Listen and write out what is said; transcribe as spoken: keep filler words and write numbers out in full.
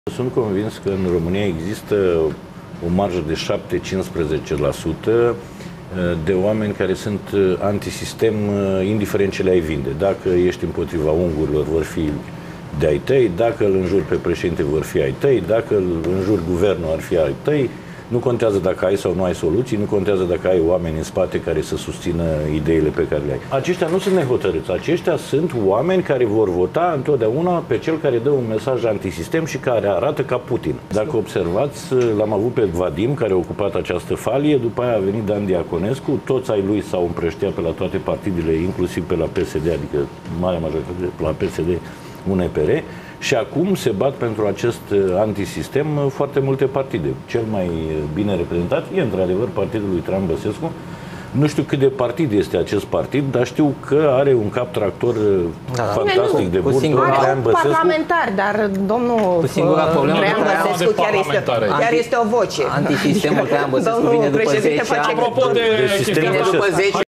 Sunt convins că în România există o marjă de șapte-cincisprezece la sută de oameni care sunt antisistem, indiferent ce le-ai vinde. Dacă ești împotriva ungurilor, vor fi de-ai tăi, dacă îl înjuri pe președinte, vor fi ai tăi, dacă îl înjuri guvernul, ar fi ai tăi. Nu contează dacă ai sau nu ai soluții, nu contează dacă ai oameni în spate care să susțină ideile pe care le ai. Aceștia nu sunt nehotărâți, aceștia sunt oameni care vor vota întotdeauna pe cel care dă un mesaj antisistem și care arată ca Putin. Dacă observați, l-am avut pe Vadim, care a ocupat această falie, după aia a venit Dan Diaconescu, toți ai lui s-au împrăștiat pe la toate partidele, inclusiv pe la P S D, adică marea majoritate la P S D, U N P R, și acum se bat pentru acest antisistem foarte multe partide. Cel mai bine reprezentat e, într-adevăr, partidul lui Traian Băsescu. Nu știu cât de partid este acest partid, dar știu că are un cap tractor da, fantastic de bun. Are un parlamentar, dar domnul cu singura problemă Traian Băsescu chiar este, chiar este o voce. Antisistemul Traian Băsescu vine după zece ani. Apropo de după zece